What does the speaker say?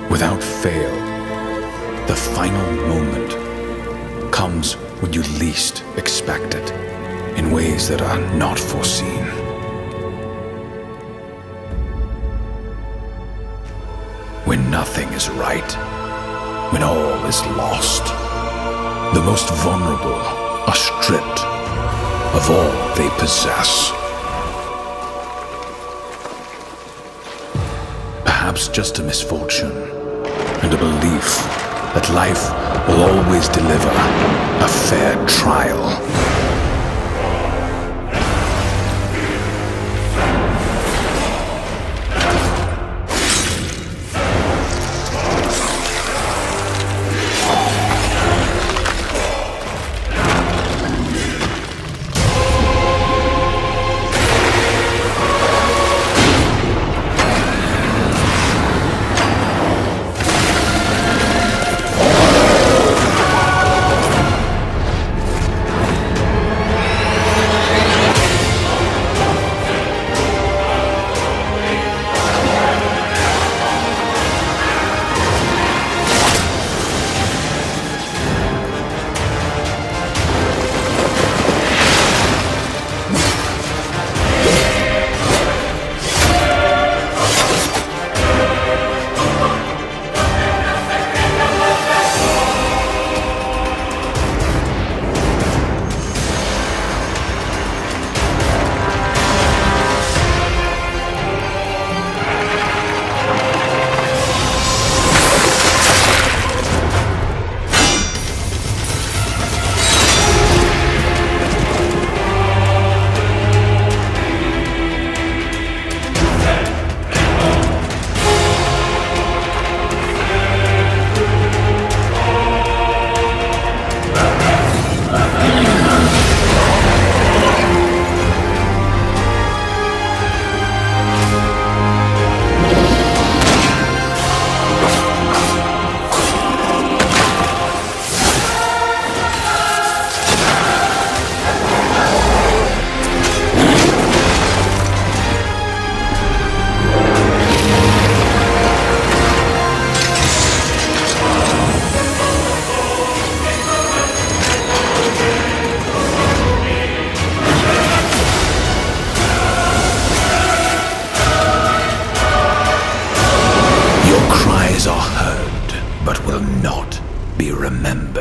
Without fail, the final moment comes when you least expect it, in ways that are not foreseen. When nothing is right, when all is lost, the most vulnerable are stripped of all they possess. Perhaps just a misfortune and a belief that life will always deliver a fair trial. Are heard, but will not be remembered.